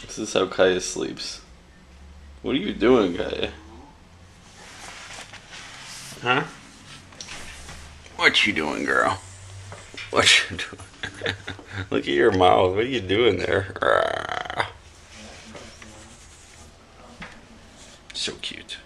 This is how Kaia sleeps. What are you doing, Kaia? Huh? What you doing, girl? What you doing? Look at your mouth. What are you doing there? So cute.